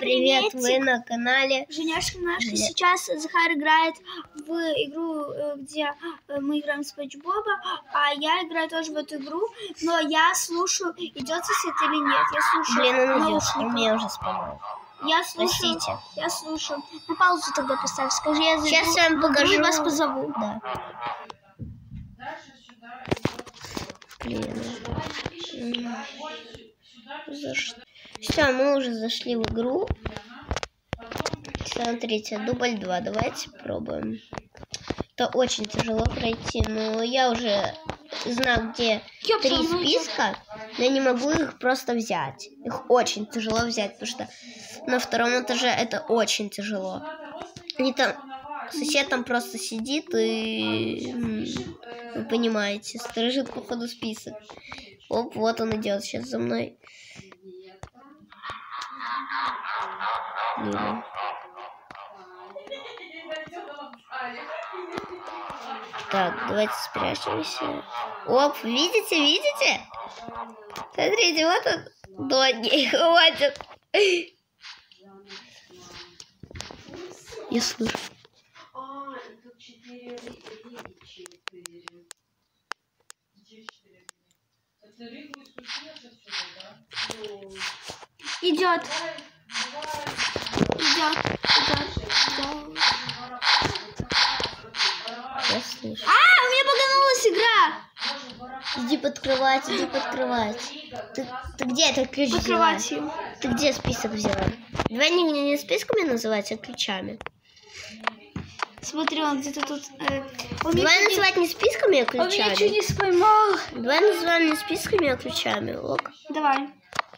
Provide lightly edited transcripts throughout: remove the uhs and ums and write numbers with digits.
привет, вы на канале Женяшка Машка. Сейчас Захар играет в игру, где мы играем в Спанч Боба, а я играю тоже в эту игру, но я слушаю, идет свет или нет. Я слушаю. Блин, он идет, он меня уже спамал. Я слушаю. Простите. Я слушаю. На паузу тогда поставь. Скажи, я зайду. Сейчас я вам покажу. И вас позову. Да. Блин. Все, мы уже зашли в игру. Смотрите, дубль 2. Давайте пробуем. Это очень тяжело пройти, но я уже знаю, где 3 списка, но я не могу их просто взять. Их очень тяжело взять, потому что на втором этаже это очень тяжело. Они там, сосед там просто сидит и, вы понимаете, сторожит, походу, список. Оп, вот он идет сейчас за мной. Блин. Так, давайте спрячемся. Оп, видите, видите? Смотрите, вот он. Догги, хватит. Я слышу. Идет. Я слышу. У меня поганулась игра. Иди под кровать, иди под кровать. Ты где этот ключ Под взяла? кроватью. Ты где список взяла? Давай не списками называть, а ключами. Смотри, он где-то тут. Давай называть не списками, а Он меня чуть ключами. не споймал. Давай называем не списками, а ключами. Ок. Давай.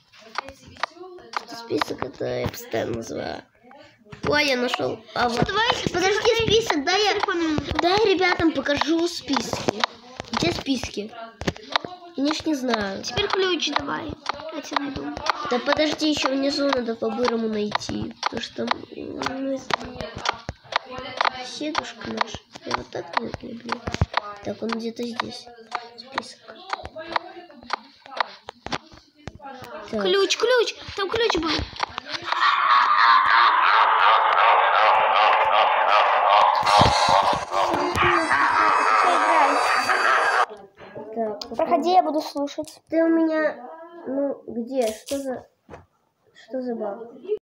Список это я постоянно называю. Ой, я нашел. А вот. Давай, Подожди, список, дай ребятам покажу списки. Где списки? Я ж не знаю. Теперь ключ давай. Я тебя найду. Да подожди, еще внизу надо по-бырому найти. Потому что седушка наш. Я вот так не люблю. Так, он где-то здесь. Список. Так. Ключ. Там ключ был. Так, Проходи, я буду слушать. ты у меня, ну, где? Что за баг?